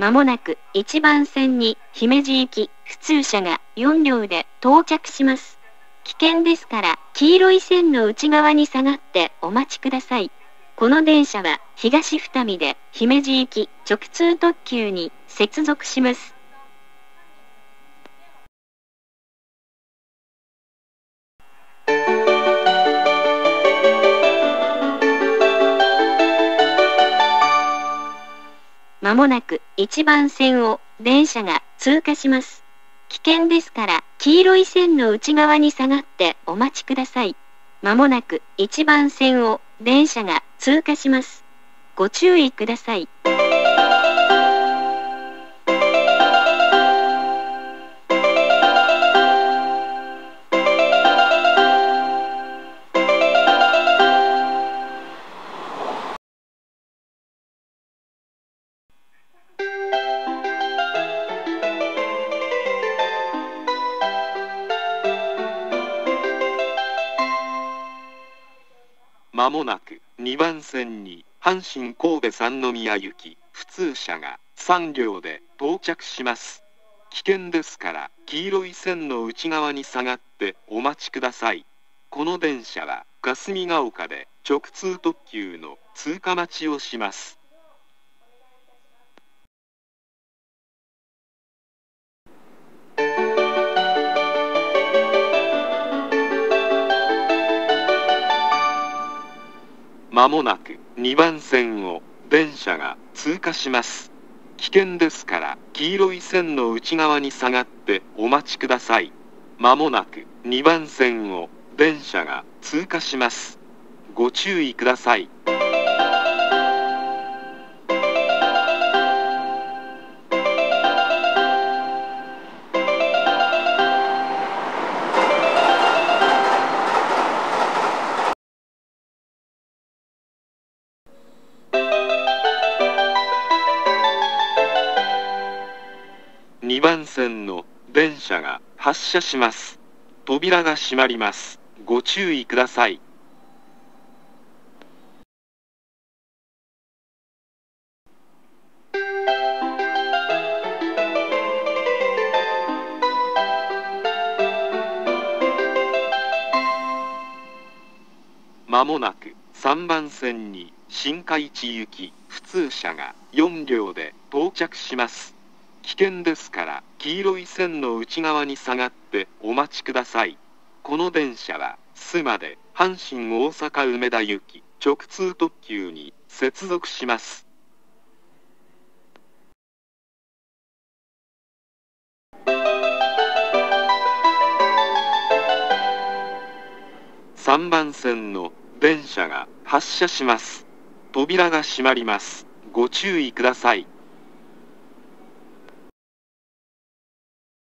まもなく1番線に姫路行き普通車が4両で到着します。危険ですから黄色い線の内側に下がってお待ちください。この電車は東二見で姫路行き直通特急に接続します。まもなく1番線を電車が通過します。危険ですから黄色い線の内側に下がってお待ちください。まもなく1番線を電車が通過します。ご注意ください。 まもなく2番線に阪神神戸三宮行き普通車が3両で到着します。危険ですから黄色い線の内側に下がってお待ちください。この電車は霞ヶ丘で直通特急の通過待ちをします。まもなく2番線を電車が通過します。危険ですから黄色い線の内側に下がってお待ちください。まもなく2番線を電車が通過します。ご注意ください。2番線の電車が発車します。扉が閉まります。ご注意ください。まもなく3番線に新海地行き普通車が4両で到着します。危険ですから黄色い線の内側に下がってお待ちください。この電車は須磨で阪神大阪梅田行き直通特急に接続します。3番線の電車が発車します。扉が閉まります。ご注意ください。